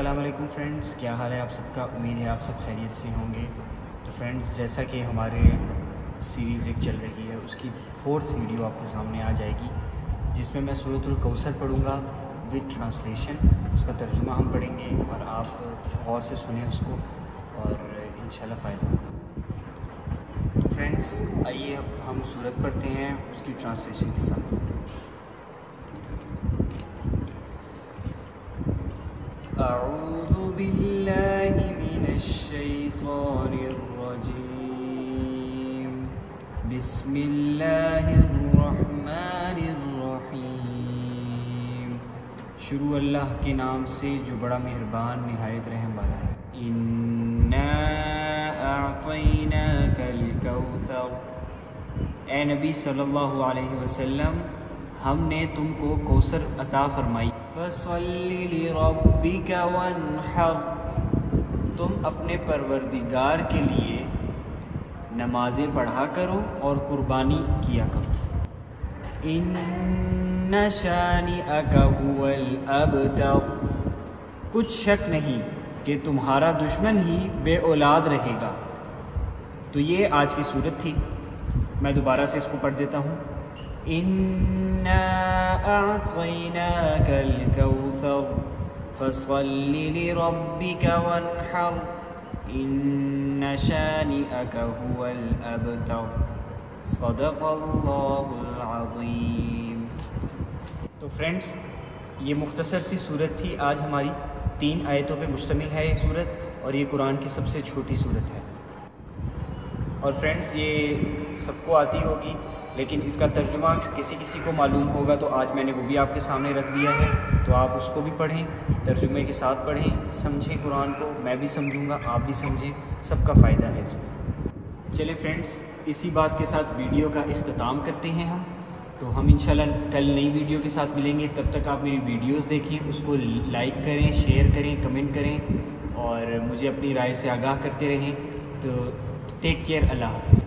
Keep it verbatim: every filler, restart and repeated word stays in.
السلام علیکم فرینڈز، کیا حال ہے آپ سب کا؟ امید ہے آپ سب خیریت سے ہوں گے۔ تو فرینڈز، جیسا کہ ہمارے سیریز ایک چل رہی ہے، اس کی فورتھ ویڈیو آپ کے سامنے آ جائے گی، جس میں میں سورۃ الکوثر پڑھوں گا وتھ ٹرانسلیشن۔ اس کا ترجمہ ہم پڑھیں گے اور آپ غور سے سنیں اس کو اور انشاءاللہ فائدہ ہوگا۔ تو فرینڈز، آئیے اب ہم سورت پڑھتے ہیں اس کی ٹرانسلیشن کے ساتھ۔ اعوذ باللہ من الشیطان الرجیم، بسم اللہ الرحمن الرحیم۔ شروع اللہ کے نام سے جو بڑا مہربان نہایت رحم والا ہے۔ انا اعطیناک الکوثر، اے نبی صلی اللہ علیہ وسلم، ہم نے تم کو کوثر عطا فرمائی۔ فصل لربک وانحر، تم اپنے پروردگار کے لیے نمازیں پڑھا کرو اور قربانی کیا کرو۔ ان شانئک هو الابتر، کچھ شک نہیں کہ تمہارا دشمن ہی بے اولاد رہے گا۔ تو یہ آج کی صورت تھی، میں دوبارہ سے اس کو پڑھ دیتا ہوں۔ انا اعطیناک الکوثر فصل لربک وانحر ان شانئک هو الابتر، صدق اللہ العظیم۔ تو فرینڈز، یہ مختصر سی صورت تھی آج ہماری، تین آیتوں پہ مشتمل ہے یہ صورت، اور یہ قرآن کی سب سے چھوٹی صورت ہے۔ اور فرینڈز، یہ سب کو آتی ہوگی، لیکن اس کا ترجمہ کسی کسی کو معلوم ہوگا، تو آج میں نے وہ بھی آپ کے سامنے رکھ دیا ہے، تو آپ اس کو بھی پڑھیں، ترجمے کے ساتھ پڑھیں، سمجھیں قرآن کو، میں بھی سمجھوں گا، آپ بھی سمجھیں، سب کا فائدہ ہے اس میں۔ چلیں فرینڈز، اسی بات کے ساتھ ویڈیو کا اختتام کرتے ہیں ہم، تو ہم انشاءاللہ کل نئی ویڈیو کے ساتھ ملیں گے۔ تب تک آپ میری ویڈیوز دیکھیں، اس کو لائک کریں، شیئر کریں، کمنٹ کریں، اور مجھے اپنی رائے سے آگاہ کرتے رہیں۔ تو ٹیک کیئر، اللہ حافظ۔